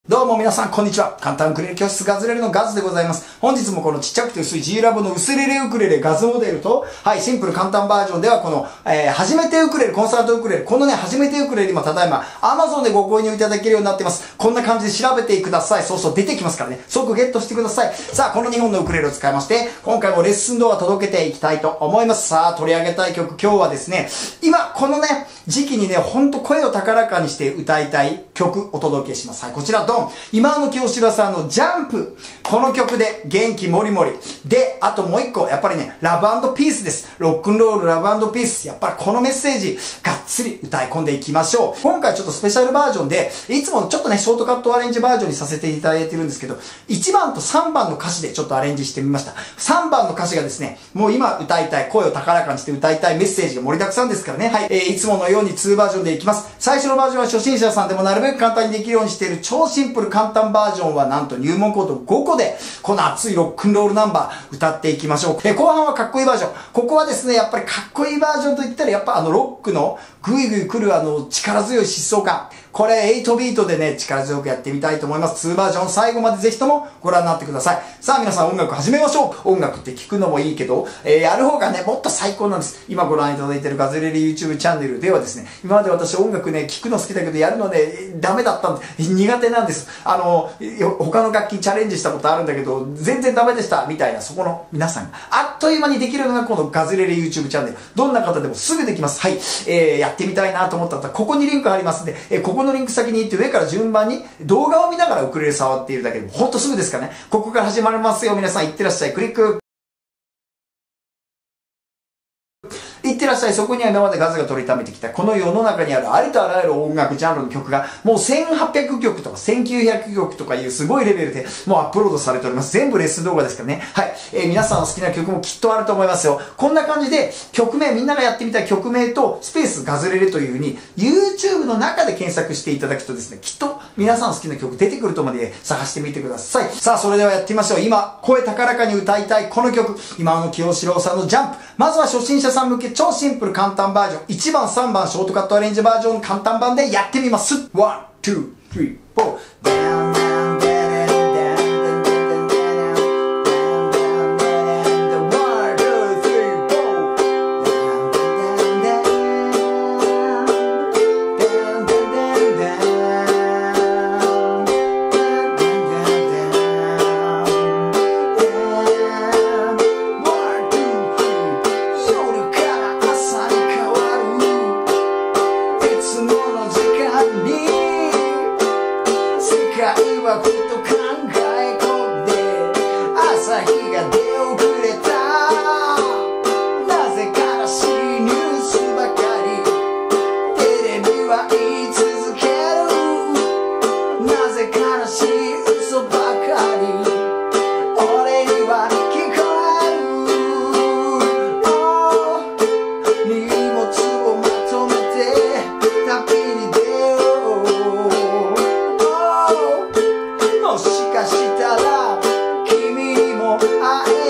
どうも皆さん、こんにちは。簡単ウクレレ教室ガズレレのガズでございます。本日もこのちっちゃくて薄い G ラボの薄レレウクレレガズモデルと、はい、シンプル簡単バージョンではこの、初めてウクレレ、コンサートウクレレ、このね、初めてウクレレ今ただいま Amazon でご購入いただけるようになってます。こんな感じで調べてください。そうそう、出てきますからね。即ゲットしてください。さあ、この2本のウクレレを使いまして、今回もレッスン動画届けていきたいと思います。さあ、取り上げたい曲、今日はですね、今、このね、時期にね、ほんと声を高らかにして歌いたい曲お届けします。はい、こちらドン。今の清志郎さんのジャンプ。この曲で元気もりもり。で、あともう一個、やっぱりね、ラブ&ピースです。ロックンロールラブ&ピース。やっぱりこのメッセージ、がっつり歌い込んでいきましょう。今回ちょっとスペシャルバージョンで、いつもちょっとね、ショートカットアレンジバージョンにさせていただいてるんですけど、1番と3番の歌詞でちょっとアレンジしてみました。3番の歌詞がですね、もう今歌いたい、声を高らかにして歌いたいメッセージが盛りだくさんですからね。はい、いつものように2バージョンでいきます。最初のバージョンは初心者さんでもなるべく簡単にできるようにしている超シンプル簡単バージョンはなんと入門コード5個でこの熱いロックンロールナンバー歌っていきましょう。後半はかっこいいバージョン。ここはですね、やっぱりかっこいいバージョンといったらやっぱロックのグイグイ来る力強い疾走感。これ8ビートでね、力強くやってみたいと思います。2バージョン最後までぜひともご覧になってください。さあ皆さん音楽始めましょう。音楽って聞くのもいいけど、やる方がね、もっと最高なんです。今ご覧いただいているガズレレ YouTube チャンネルではですね、今まで私音楽ね、聞くの好きだけどやるのね、ダメだったんで、苦手なんです。他の楽器チャレンジしたことあるんだけど、全然ダメでした、みたいな、そこの皆さんが、あっという間にできるのがこのガズレレ YouTube チャンネル。どんな方でもすぐできます。はい。やってみたいなと思ったら、ここにリンク貼りますんで、ここのリンク先に行って上から順番に動画を見ながらウクレレ触っているだけでもほんとすぐですからね。ここから始まりますよ。皆さんいってらっしゃい。クリック。いってらっしゃい。そこには今までガズが取りためてきたこの世の中にあるありとあらゆる音楽ジャンルの曲がもう1800曲とか1900曲とかいうすごいレベルでもうアップロードされております。全部レッスン動画ですからね。はい。皆さんの好きな曲もきっとあると思いますよ。こんな感じで曲名、みんながやってみたい曲名とスペースガズレレという風に YouTube の中で検索していただくとですね、きっと皆さん好きな曲出てくると思うので探してみてください。さあ、それではやってみましょう。今、声高らかに歌いたいこの曲、今の清志郎さんのジャンプ。まずは初心者さん向け超シンプル簡単バージョン。1番、3番、ショートカットアレンジバージョン簡単版でやってみます。1、2、3、4。ふと考え込んで朝日が出遅れたなぜ悲しいニュースばかりテレビは言い続けるなぜ悲しい嘘ばかり俺には聞こえる、荷物をまとめて旅に出ようもしかしたら君にも会え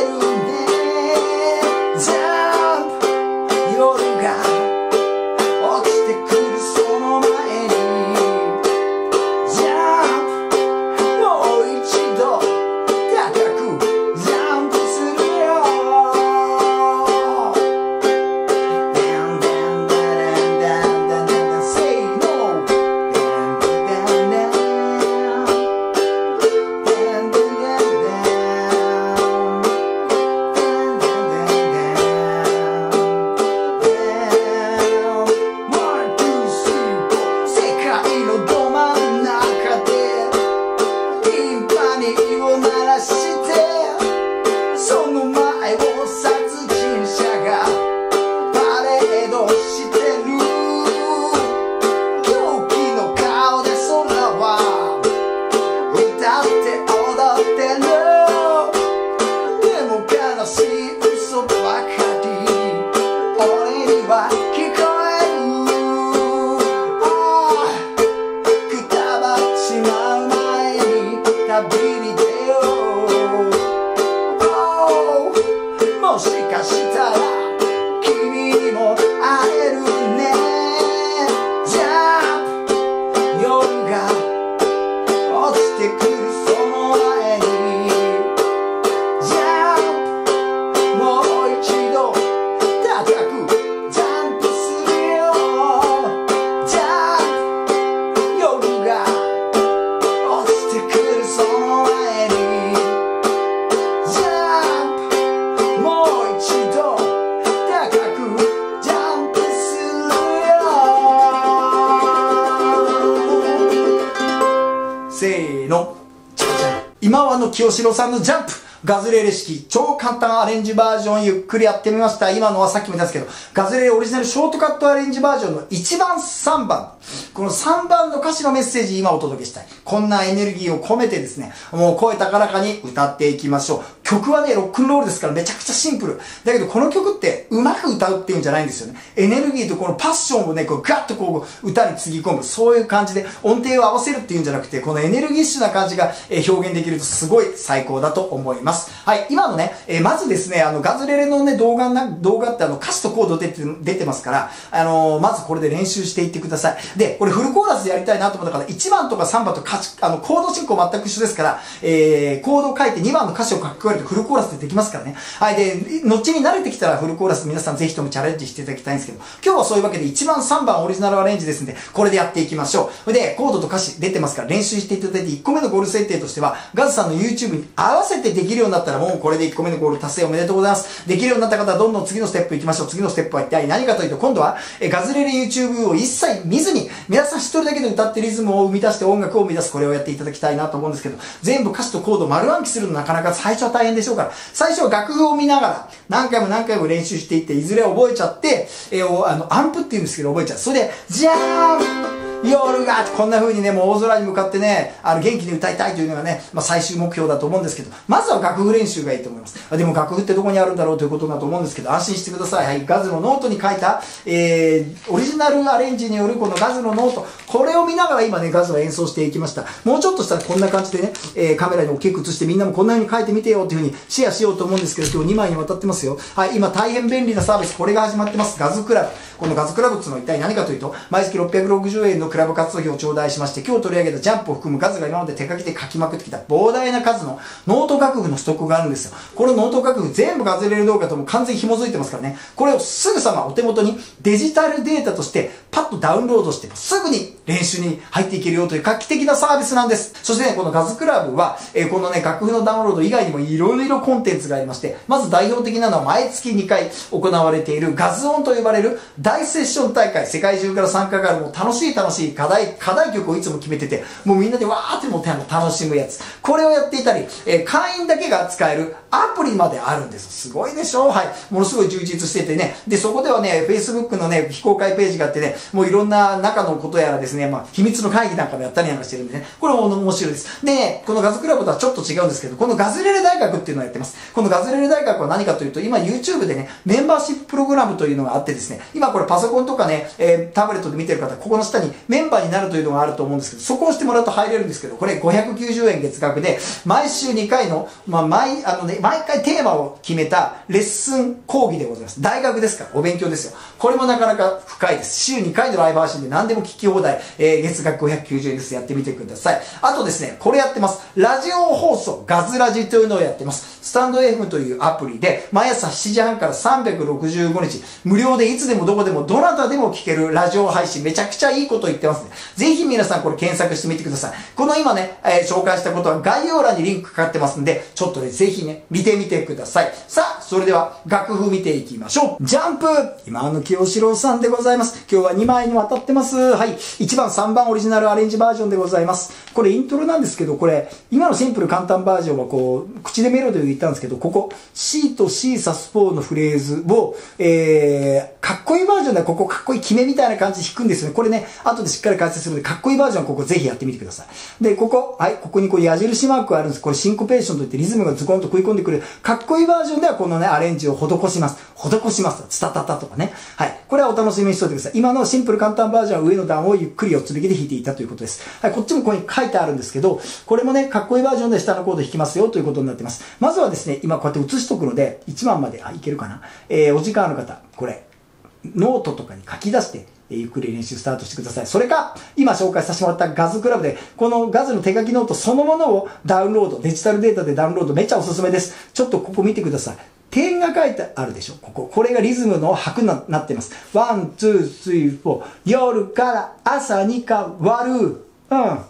の、今和の清志郎さんのジャンプガズレレ式超簡単アレンジバージョンゆっくりやってみました。今のはさっきも言ったんですけど、ガズレレオリジナルショートカットアレンジバージョンの1番3番。この3番の歌詞のメッセージ今お届けしたい。こんなエネルギーを込めてですね、もう声高らかに歌っていきましょう。曲はね、ロックンロールですからめちゃくちゃシンプル。だけどこの曲ってうまく歌うっていうんじゃないんですよね。エネルギーとこのパッションをね、こうガッとこう歌につぎ込む。そういう感じで音程を合わせるっていうんじゃなくて、このエネルギッシュな感じが表現できるとすごい最高だと思います。はい、今のね、まずですね、ガズレレのね、動画って歌詞とコード出てますから、まずこれで練習していってください。で、これフルコーラスでやりたいなと思ったから、1番とか3番とコード進行全く一緒ですから、コードを書いて2番の歌詞を書き加えるとフルコーラスでできますからね。はい、で、後に慣れてきたらフルコーラス皆さんぜひともチャレンジしていただきたいんですけど、今日はそういうわけで1番3番オリジナルアレンジですんで、これでやっていきましょう。で、コードと歌詞出てますから練習していただいて、1個目のゴール設定としては、ガズさんの YouTube に合わせてできるようになったらもうこれで1個目のゴール達成おめでとうございます。できるようになった方はどんどん次のステップ行きましょう。次のステップは一体何かというと、今度はガズレレ YouTube を一切見ずに、皆さん一人だけで歌ってリズムを生み出して音楽を生み出す、これをやっていただきたいなと思うんですけど、全部歌詞とコードを丸暗記するのなかなか最初は大変でしょうから、最初は楽譜を見ながら何回も何回も練習していって、いずれ覚えちゃって、アンプって言うんですけど覚えちゃう。それで、じゃーん夜がこんな風にね、もう大空に向かってね、元気に歌いたいというのがね、最終目標だと思うんですけど、まずは楽譜練習がいいと思います。でも楽譜ってどこにあるんだろうということだと思うんですけど、安心してください。はい、ガズのノートに書いた、オリジナルアレンジによるこのガズのノート、これを見ながら今ね、ガズは演奏していきました。もうちょっとしたらこんな感じでね、カメラに大きく映してみんなもこんな風に書いてみてよっていう風にシェアしようと思うんですけど、今日2枚にわたってますよ。はい、今大変便利なサービス、これが始まってます。ガズクラブ。このガズクラブっていうのは一体何かというと、毎月660円のクラブ活動費を頂戴しまして、今日取り上げたジャンプを含むガズが今まで手書きで書きまくってきた膨大な数のノート楽譜のストックがあるんですよ。このノート楽譜全部ガズレレ動画とも完全に紐づいてますからね。これをすぐさまお手元にデジタルデータとしてパッとダウンロードしてすぐに練習に入っていけるよという画期的なサービスなんです。そしてね、このガズクラブは、このね、楽譜のダウンロード以外にもいろいろコンテンツがありまして、まず代表的なのは毎月2回行われているガズオンと呼ばれる大セッション大会、世界中から参加があるもう楽しい課題曲をいつも決めてて、もうみんなでわーってもう楽しむやつ。これをやっていたり、会員だけが使えるアプリまであるんです。すごいでしょ？はい。ものすごい充実しててね。で、そこではね、Facebook のね、非公開ページがあってね、もういろんな中のことやらですね、秘密の会議なんかもやったりなんかしてるんでね、これも面白いです。で、このガズクラブとはちょっと違うんですけど、このガズレレ大学っていうのをやってます。このガズレレ大学は何かというと、今 YouTube でね、メンバーシッププログラムというのがあってですね、今これパソコンとかね、タブレットで見てる方、ここの下にメンバーになるというのがあると思うんですけど、そこを押してもらうと入れるんですけど、これ590円月額で、毎週2回の、毎回テーマを決めたレッスン講義でございます。大学ですから、お勉強ですよ。これもなかなか深いです。週2回のライブ配信で何でも聞き放題、月額590円です。やってみてください。あとですね、これやってます。ラジオ放送、ガズラジというのをやってます。スタンド FM というアプリで、毎朝7時半から365日、無料でいつでもどこでもどなたでも聞けるラジオ配信、めちゃくちゃいいこと言ってますね。ぜひ皆さんこれ検索してみてください。この今ね、紹介したことは概要欄にリンクかかってますんで、ちょっとね、ぜひね、見てみてください。さあ、それでは楽譜見ていきましょう。ジャンプ今の清志郎さんでございます。今日は2枚にわたってます。はい。1番、3番オリジナルアレンジバージョンでございます。これイントロなんですけど、これ、今のシンプル簡単バージョンはこう、口でメロディーを言ったんですけど、ここ、C と C サス4のフレーズを、かっこいいバージョンではここかっこいい決めみたいな感じで弾くんですよね。これね、後でしっかり解説するので、かっこいいバージョンここぜひやってみてください。で、ここにこう矢印マークがあるんです。これシンコペーションといってリズムがズコンと食い込んでくる。かっこいいバージョンではこのね、アレンジを施します。ツタタタとかね。はい。これはお楽しみにしておいてください。今のシンプル簡単バージョンは上の段をゆっくり4つ引きで弾いていたということです。はい。こっちもここに書いてあるんですけど、これもね、かっこいいバージョンで下のコード弾きますよということになってます。まずはですね、今こうやって写しとくので、1番まで、いけるかな。お時間ある方、これ、ノートとかに書き出して、ゆっくり練習スタートしてください。それか、今紹介させてもらったガズクラブで、このガズの手書きノートそのものをダウンロード、デジタルデータでダウンロード、めっちゃおすすめです。ちょっとここ見てください。点が書いてあるでしょ。これがリズムの拍になってます。1、2、3、4。夜から朝に変わる。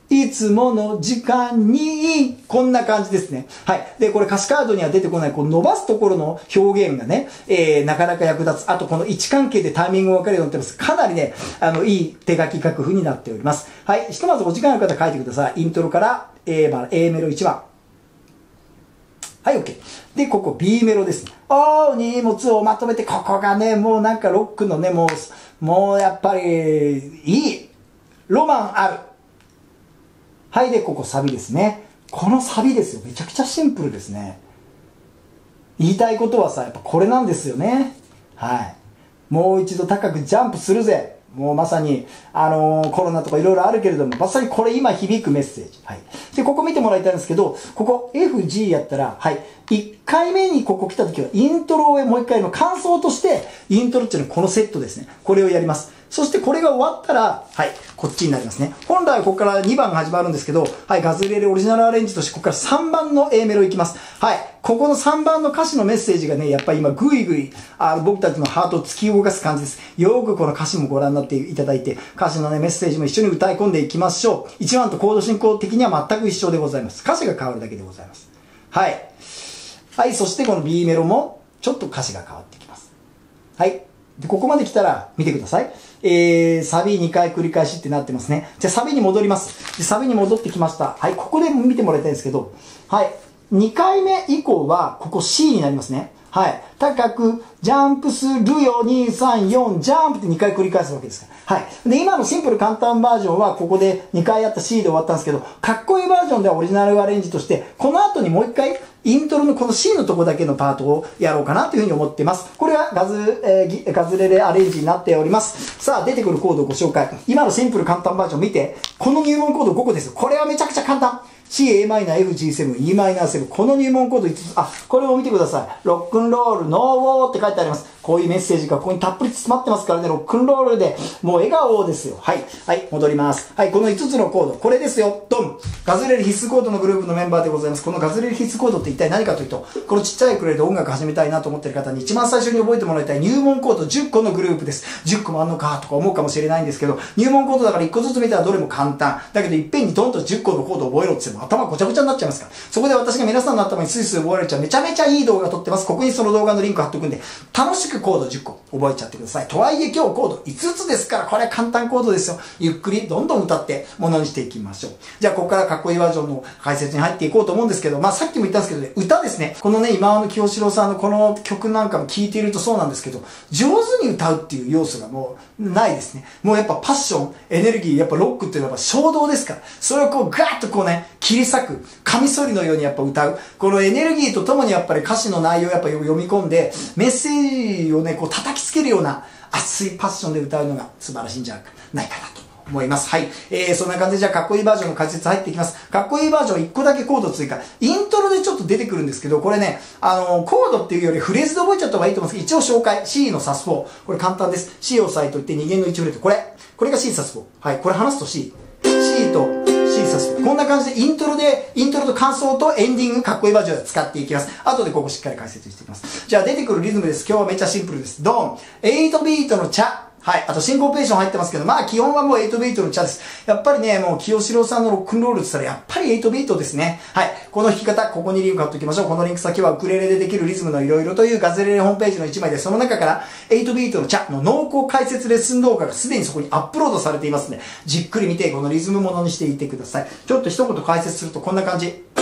いつもの時間に、こんな感じですね。はい。で、これ歌詞カードには出てこない、こう伸ばすところの表現がね、なかなか役立つ。あと、この位置関係でタイミングが分かるようになってます。かなりね、いい手書き楽譜になっております。はい。ひとまずお時間ある方書いてください。イントロから、A メロ1番。はい、OK。で、ここ B メロですね。荷物をまとめて、ここがね、もうなんかロックのね、もうやっぱり、いい。ロマンある。はい、で、ここサビですね。このサビですよ。めちゃくちゃシンプルですね。言いたいことはさ、やっぱこれなんですよね。はい。もう一度高くジャンプするぜ。もうまさに、コロナとかいろいろあるけれども、まさにこれ今響くメッセージ。はい。で、ここ見てもらいたいんですけど、ここ F、G やったら、はい。1回目にここ来た時は、イントロをもう1回の感想として、イントロっていうのはこのセットですね。これをやります。そしてこれが終わったら、はい、こっちになりますね。本来はここから2番が始まるんですけど、はい、ガズレレオリジナルアレンジとして、ここから3番の A メロいきます。はい、ここの3番の歌詞のメッセージがね、やっぱり今ぐいぐい、僕たちのハートを突き動かす感じです。よくこの歌詞もご覧になっていただいて、歌詞のね、メッセージも一緒に歌い込んでいきましょう。1番とコード進行的には全く一緒でございます。歌詞が変わるだけでございます。はい。はい、そしてこの B メロも、ちょっと歌詞が変わってきます。はい。で、ここまで来たら、見てください。サビ2回繰り返しってなってますね。じゃあサビに戻ります。で、サビに戻ってきました。はい、ここで見てもらいたいんですけど、はい。2回目以降は、ここ C になりますね。はい。高く、ジャンプするよ、2、3、4、ジャンプって2回繰り返すわけですから。はい。で、今のシンプル簡単バージョンは、ここで2回やった C で終わったんですけど、かっこいいバージョンではオリジナルアレンジとして、この後にもう1回、イントロのこの C のとこだけのパートをやろうかなというふうに思っています。これはガズレレアレンジになっております。さあ、出てくるコードをご紹介。今のシンプル簡単バージョン見て、この入門コード5個です。これはめちゃくちゃ簡単。C、a マイナー、F、G7、e マイナー7。この入門コード5つ。これを見てください。ロックンロール、ノーウォーって書いてあります。こういうメッセージがここにたっぷり詰まってますからね、ロックンロールで、もう笑顔ですよ。はい。はい、戻ります。はい、この5つのコード。これですよ。ドン。ガズレレ必須コードのグループのメンバーでございます。このガズレレ必須コードって一体何かというと、このちっちゃいウクレレで音楽始めたいなと思ってる方に一番最初に覚えてもらいたい入門コード10個のグループです。10個もあんのかとか思うかもしれないんですけど、入門コードだから1個ずつ見たらどれも簡単。だけどいっぺんにドンと10個のコードを覚えろって言っても頭ごちゃごちゃになっちゃいますから。そこで私が皆さんの頭にスイスイ覚えられちゃうめちゃめちゃいい動画撮ってます。ここにその動画のリンク貼っとくんで、楽しくコード10個覚えちゃってください。とはいえ今日コード5つですから、これは簡単コードですよ。ゆっくりどんどん歌ってものにしていきましょう。じゃあここからかっこいいバージョンの解説に入っていこうと思うんですけど、さっきも言ったんですけどね、歌ですね。このね、今の清志郎さんのこの曲なんかも聴いているとそうなんですけど、上手に歌うっていう要素がもうないですね。もうやっぱパッション、エネルギー、やっぱロックっていうのは衝動ですから、それをこうガーッとこうね、切り裂く、カミソリのようにやっぱ歌う。このエネルギーとともにやっぱり歌詞の内容をやっぱ読み込んで、メッセージをね、こう叩きつけるような熱いパッションで歌うのが素晴らしいんじゃないかなと思います。はい。そんな感じでじゃあかっこいいバージョンの解説入っていきます。かっこいいバージョン1個だけコード追加。イントロでちょっと出てくるんですけど、これね、コードっていうよりフレーズで覚えちゃった方がいいと思うんですけど、一応紹介。C のサス4。これ簡単です。C を押さえといて2弦の1フレット。これが C サス4。はい。これ話すと C。C とC サス4。こんな感じでイントロと感想とエンディングかっこいいバージョンで使っていきます。後でここしっかり解説していきます。じゃあ出てくるリズムです。今日はめっちゃシンプルです。ドン。8ビートのチャ。はい。あとシンコペーション入ってますけど、基本はもう8ビートのチャです。やっぱりね、もう清志郎さんのロックンロールって言ったらやっぱり8ビートですね。はい。この弾き方、ここにリンク貼っておきましょう。このリンク先はウクレレでできるリズムのいろいろというガズレレホームページの1枚で、その中から8ビートのチャの濃厚解説レッスン動画がすでにそこにアップロードされていますので、じっくり見てこのリズムものにしていってください。ちょっと一言解説するとこんな感じ。こ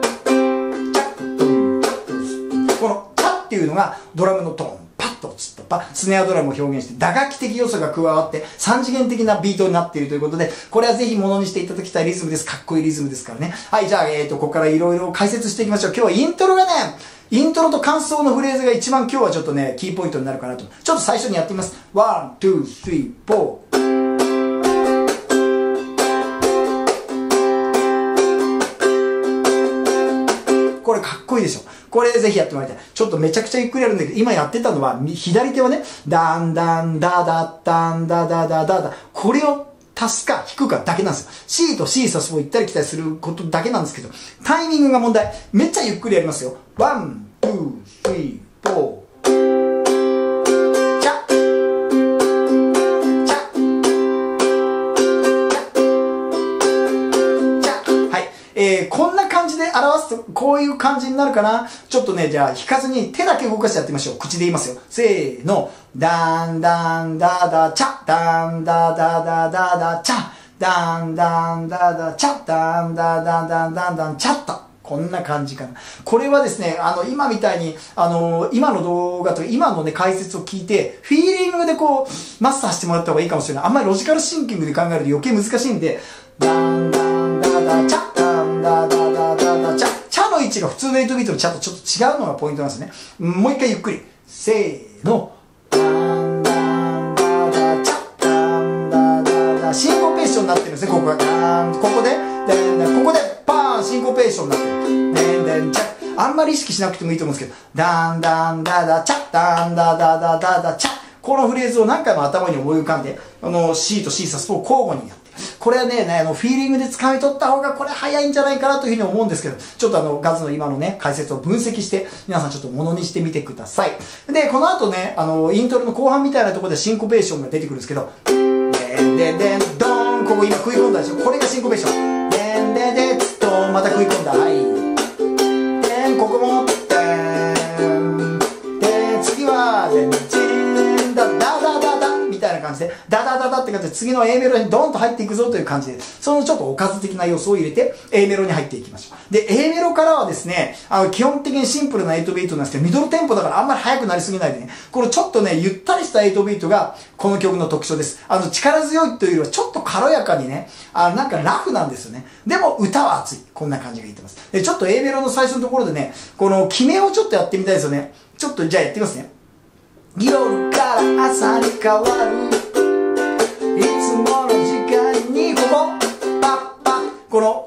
のチャっていうのがドラムのトーン。スネアドラムを表現して打楽器的要素が加わって3次元的なビートになっているということで、これはぜひものにしていただきたいリズムです。かっこいいリズムですからね。はい、じゃあ、ここからいろいろ解説していきましょう。今日はイントロがね、イントロと感想のフレーズが一番今日はちょっとね、キーポイントになるかなと。ちょっと最初にやってみます。1、2、3、4。これかっこいいでしょ。これぜひやってもらいたい。ちょっとめちゃくちゃゆっくりやるんだけど、今やってたのは、左手はね、ダンダンダダダンダダダダダ。これを足すか引くかだけなんですよ。C と C サスを行ったり来たりすることだけなんですけど、タイミングが問題。めっちゃゆっくりやりますよ。1、2、3、4。 こんな感じで表すと、こういう感じになるかな。ちょっとね、じゃあ弾かずに手だけ動かしてやってみましょう。口で言いますよ。せーの。ダンダンダダチャ、ダンダダダダダチャ、ダンダンダダチャ、ダンダダダダダチャッと。こんな感じかな。これはですね、今みたいに、今の動画と今のね、解説を聞いて、フィーリングでこう、マスターしてもらった方がいいかもしれない。あんまりロジカルシンキングで考えると余計難しいんで、ダンダンダダチャ、ダンダダダダダチャ。チャの位置が普通の8ビートのチャとちょっと違うのがポイントなんですね。もう一回ゆっくり。せーの。ダンダンダダチャ、ダンダダダ。シンコペーションになってるんですね、ここが。ここで、ここで、パーンシンコペーションになってる。あんまり意識しなくてもいいと思うんですけど、ダンダンダダチャ、ダンダダダダダチャ。このフレーズを何回も頭に思い浮かんで、C と C サスを交互にやって。これはね、フィーリングで掴み取った方がこれ早いんじゃないかなというふうに思うんですけど、ちょっとガズの今のね、解説を分析して、皆さんちょっと物にしてみてください。で、この後ね、イントロの後半みたいなところでシンコペーションが出てくるんですけど、でんでんでんドーン、ここ今食い込んだでしょ。これがシンコペーション。でんでんでんつっと、また食い込んだ。はい。ここも、次は、ダダダダみたいな感じで、ダダダダって感じで、次の A メロにドーンと入っていくぞという感じで、そのちょっとおかず的な要素を入れて、A メロに入っていきましょう。で、A メロからはですね、基本的にシンプルな8ビートなんですけど、ミドルテンポだからあんまり速くなりすぎないでね、このちょっとね、ゆったりした8ビートが、この曲の特徴です。力強いというよりは、ちょっと軽やかにね、なんかラフなんですよね。でも、歌は熱い。こんな感じが言ってます。で、ちょっと A メロの最初のところでね、この決めをちょっとやってみたいですよね。ちょっと、じゃあやってみますね。夜から朝に変わるいつもの時間にここパッパッこの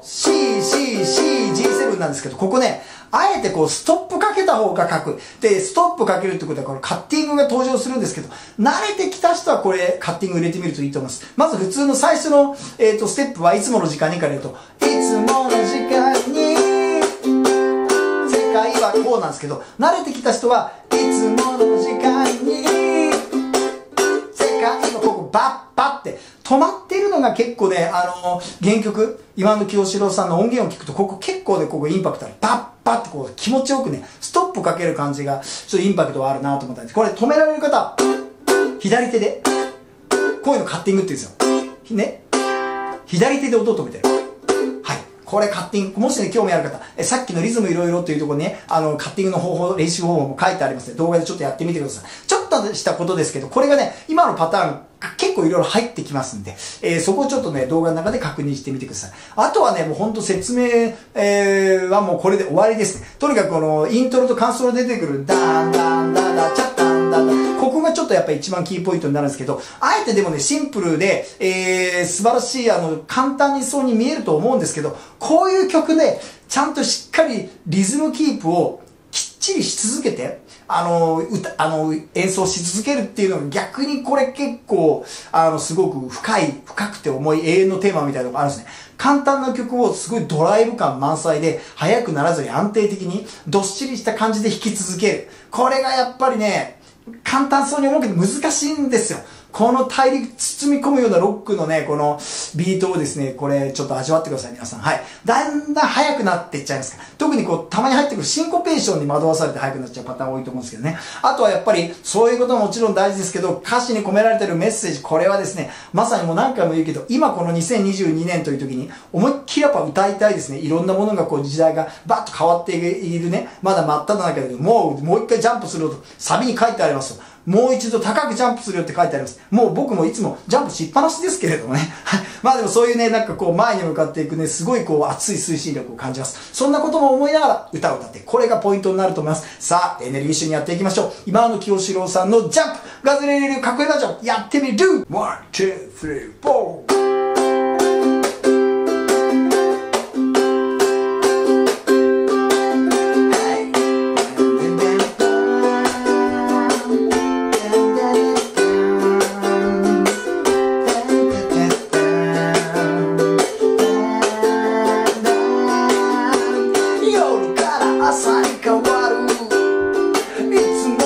C、C、C、G7 なんですけど、ここね、あえてこうストップかけた方が書く。で、ストップかけるってことはこのカッティングが登場するんですけど、慣れてきた人はこれカッティング入れてみるといいと思います。まず普通の最初の、ステップはいつもの時間にから言うと、いつもの時間に世界はこうなんですけど、慣れてきた人はいつもの時間に世界のここバッバッって止まってるのが結構ね、原曲、今の清志郎さんの音源を聞くと、ここ結構ね、ここインパクトある。バッバッってこう気持ちよくね、ストップかける感じが、ちょっとインパクトがあるなと思ったんです。これ止められる方、左手で、こういうのカッティングって言うんですよ。ね。左手で音を止めてる。これカッティング、もしね、興味ある方、さっきのリズムいろいろというところにね、カッティングの方法、練習方法も書いてありますので、動画でちょっとやってみてください。ちょっとしたことですけど、これがね、今のパターン、結構いろいろ入ってきますんで、そこをちょっとね、動画の中で確認してみてください。あとはね、もうほんと説明、はもうこれで終わりですね。とにかくこの、イントロとカンソロ出てくる、ダンダンダダチャッダンダンダン、ここがちょっとやっぱり一番キーポイントになるんですけど、あえてでもね、シンプルで、素晴らしい、簡単にそうに見えると思うんですけど、こういう曲で、ちゃんとしっかりリズムキープをきっちりし続けて、演奏し続けるっていうのが逆にこれ結構、すごく深くて重い永遠のテーマみたいなのがあるんですね。簡単な曲をすごいドライブ感満載で、速くならずに安定的に、どっしりした感じで弾き続ける。これがやっぱりね、簡単そうに思うけど難しいんですよ。この大陸包み込むようなロックのね、このビートをですね、これちょっと味わってください、皆さん。はい。だんだん速くなっていっちゃいますから。特にこう、たまに入ってくるシンコペーションに惑わされて速くなっちゃうパターン多いと思うんですけどね。あとはやっぱり、そういうことももちろん大事ですけど、歌詞に込められてるメッセージ、これはですね、まさにもう何回も言うけど、今この2022年という時に、思いっきりやっぱ歌いたいですね。いろんなものがこう、時代がバッと変わっているね、まだ真っ只中で、もう一回ジャンプすると、サビに書いてありますよ。もう一度高くジャンプするよって書いてあります。もう僕もいつもジャンプしっぱなしですけれどもね。まあでもそういうね、なんかこう前に向かっていくね、すごいこう熱い推進力を感じます。そんなことも思いながら歌を歌って、これがポイントになると思います。さあ、エネルギッシュにやっていきましょう。今の清志郎さんのジャンプガズレレレかっこいいバージョンやってみる !1, 2, 3, 4!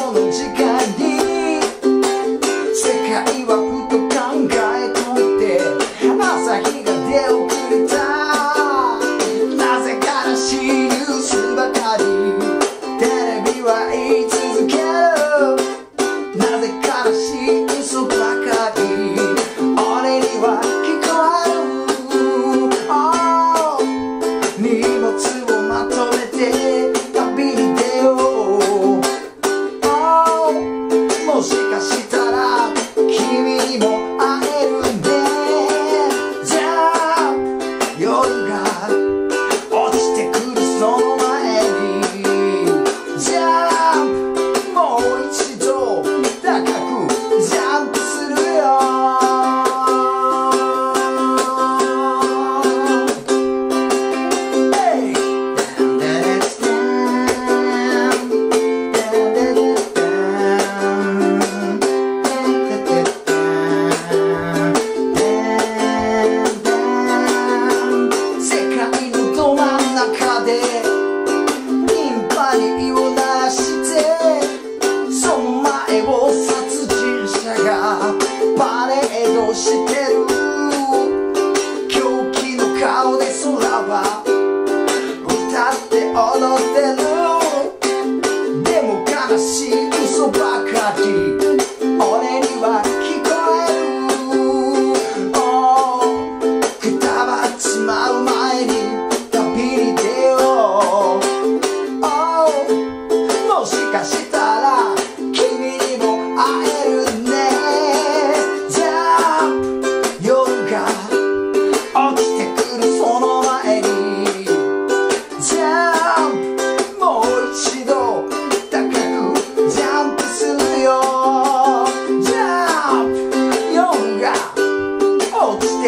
世界はふと考えとって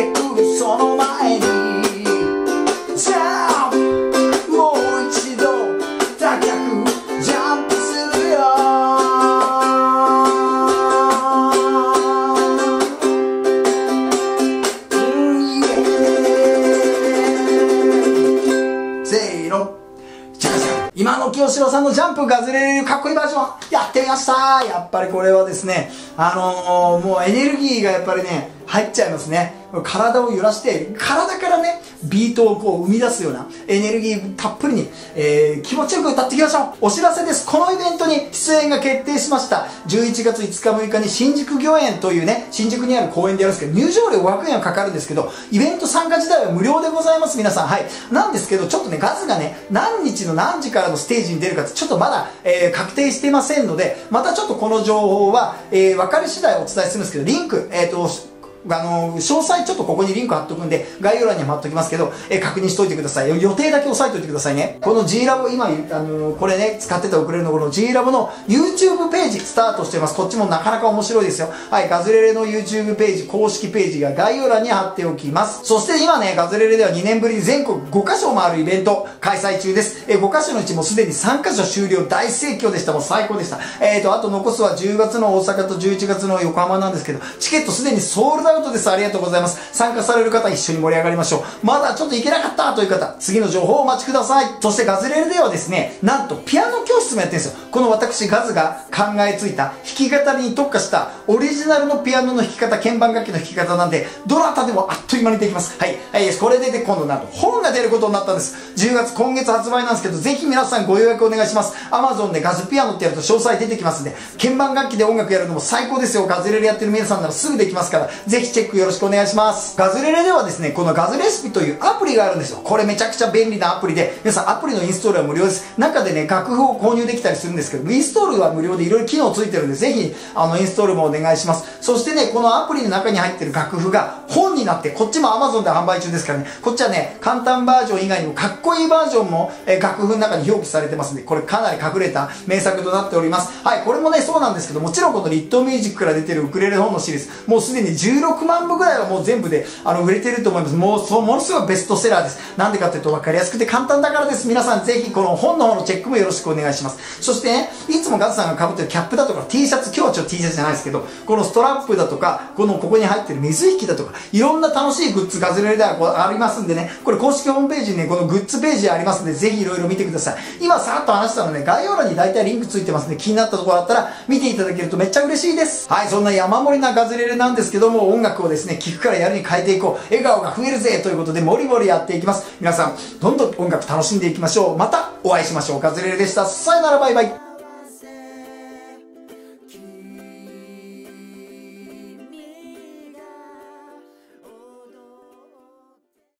てくその前にジャンプもう一度高くジャンプするよせーの今の清志郎さんのジャンプがずれるかっこいいバージョンやってみました。やっぱりこれはですね、もうエネルギーがやっぱりね、入っちゃいますね。体を揺らして、体からね、ビートをこう生み出すようなエネルギーたっぷりに、気持ちよく歌っていきましょう。お知らせです。このイベントに出演が決定しました。11月5日6日に新宿御苑というね、新宿にある公園でやるんですけど、入場料500円はかかるんですけど、イベント参加自体は無料でございます、皆さん。はい。なんですけど、ちょっとね、ガズがね、何日の何時からのステージに出るかってちょっとまだ、確定していませんので、またちょっとこの情報は、分かり次第お伝えするんですけど、リンク、詳細ちょっとここにリンク貼っとくんで、概要欄にも貼っときますけど、確認しといてください。予定だけ押さえといてくださいね。この G ラボ、今、これね、使ってたウクレレのこの G ラボの YouTube ページスタートしてます。こっちもなかなか面白いですよ。はい、ガズレレの YouTube ページ、公式ページが概要欄に貼っておきます。そして今ね、ガズレレでは2年ぶりに全国5カ所回るイベント開催中です。5カ所のうちもうすでに3カ所終了、大盛況でした。もう最高でした。あと残すは10月の大阪と11月の横浜なんですけど、チケットすでにソールドアウトです。ありがとうございます。参加される方一緒に盛り上がりましょう。まだちょっと行けなかったという方、次の情報をお待ちください。そしてガズレレではですね、なんとピアノ教室もやってるんですよ。この私ガズが考えついた弾き語りに特化したオリジナルのピアノの弾き方、鍵盤楽器の弾き方なんで、どなたでもあっという間にできます。はい。これで今度なんと本が出ることになったんです。10月、今月発売なんですけど、ぜひ皆さんご予約お願いします。Amazon でガズピアノってやると詳細出てきますんで、鍵盤楽器で音楽やるのも最高ですよ。ガズレレやってる皆さんならすぐできますから、ぜひチェックよろしくお願いします。ガズレレではですね、このガズレシピというアプリがあるんですよ。これめちゃくちゃ便利なアプリで、皆さんアプリのインストールは無料です。中でね、楽譜を購入できたりするんですけど、インストールは無料でいろいろ機能ついてるんで、ぜひ、インストールもお願いします。そしてね、このアプリの中に入ってる楽譜が本になって、こっちも Amazon で販売中ですからね、こっちはね、簡単バージョン以外にもかっこいいバージョンも、楽譜の中に表記されてますんで、これかなり隠れた名作となっております。はい、これもね、そうなんですけど、もちろんこのリットミュージックから出てるウクレレ本のシリーズ、もうすでに16万部ぐらいはもう全部で、売れてると思います。ものすごいベストセラーです。なんでかっていうと分かりやすくて簡単だからです。皆さんぜひこの本の方のチェックもよろしくお願いします。そしてね、いつもガズさんが被ってるキャップだとか T シャツ、今日はちょっと T シャツじゃないですけど、このストラップだとか、ここに入ってる水引きだとか、いろんな楽しいグッズガズレレではありますんでね、これ公式ホームページにね、このグッズページありますんで、ぜひいろいろ見てください。今さらっと話したのね、概要欄に大体リンクついてますんで、気になったところあったら見ていただけるとめっちゃ嬉しいです。はい、そんな山盛りなガズレレなんですけども、音楽をですね、聴くからやるに変えていこう。笑顔が増えるぜということで、モリモリやっていきます。皆さん、どんどん音楽楽しんでいきましょう。またお会いしましょう。ガズレレでした。さよなら、バイバイ。